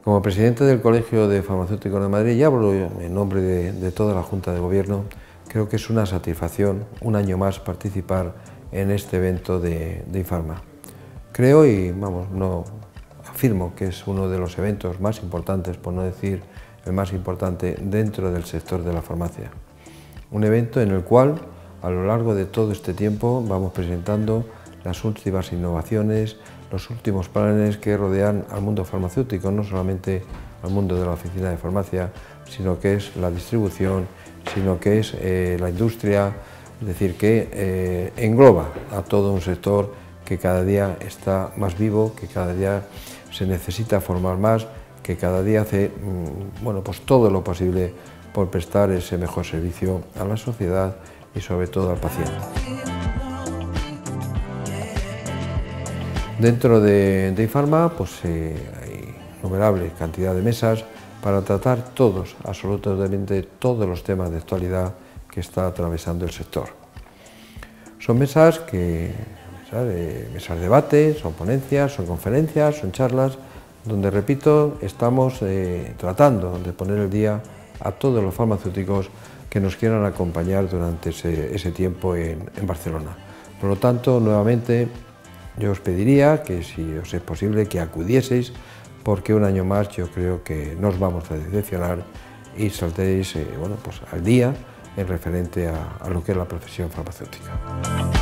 Como presidente del Colegio de Farmacéuticos de Madrid, y hablo en nombre de toda la Junta de Gobierno, creo que es una satisfacción un año más participar en este evento de Infarma. Creo y afirmo que es uno de los eventos más importantes, por no decir el más importante, dentro del sector de la farmacia. Un evento en el cual, a lo largo de todo este tiempo, vamos presentando las últimas innovaciones, los últimos planes que rodean al mundo farmacéutico, no solamente al mundo de la oficina de farmacia, sino que es la distribución, sino que es la industria, es decir, que engloba a todo un sector que cada día está más vivo, que cada día se necesita formar más, que cada día hace pues todo lo posible por prestar ese mejor servicio a la sociedad y sobre todo al paciente. Dentro de Infarma hay innumerable cantidad de mesas para tratar absolutamente todos los temas de actualidad que está atravesando el sector. Son mesas mesas de debate, son ponencias, son conferencias, son charlas, donde, repito, estamos tratando de poner el día a todos los farmacéuticos que nos quieran acompañar durante ese tiempo en Barcelona. Por lo tanto, nuevamente, yo os pediría que, si os es posible, que acudieseis, porque un año más yo creo que no os vamos a decepcionar y saldréis al día en referente a lo que es la profesión farmacéutica.